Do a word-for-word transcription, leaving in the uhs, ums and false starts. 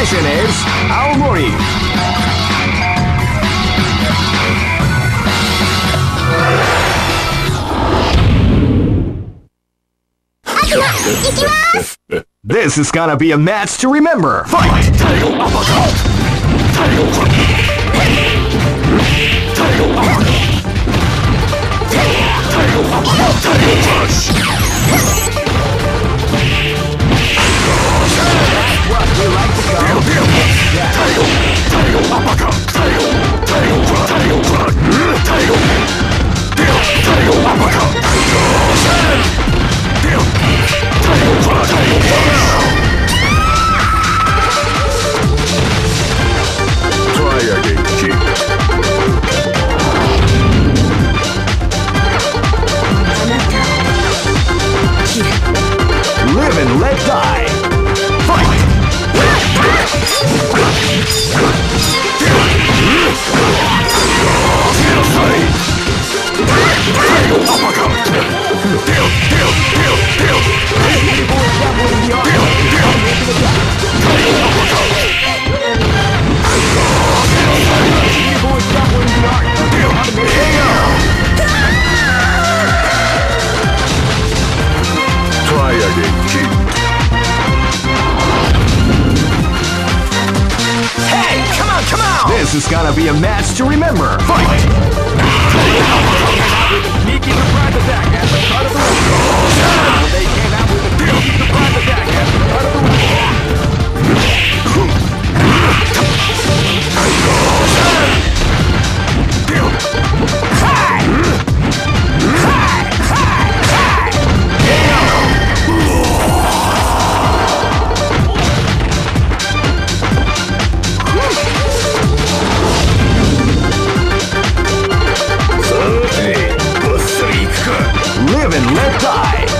opposition is Haohmaru. This is gonna be a match to remember. Fight! Tail uppercut! Tail punch! Tail uppercut! Tail uppercut! Tail punch! That's what we like to go. Yeah. Tail! Tail uppercut! Tail! Tail punch! Tail punch! Tail! Tail! Tail uppercut! Tail! Tail punch! Tail punch! Try again, kid. Live and let die. Fight! Try again, kid. Hey, come on, come on! This is gonna be a match to remember. Fight! Sneaky surprise attack at the cut of the rope. They came out with a sneaky surprise attack at the cut of the rope. Live and let die.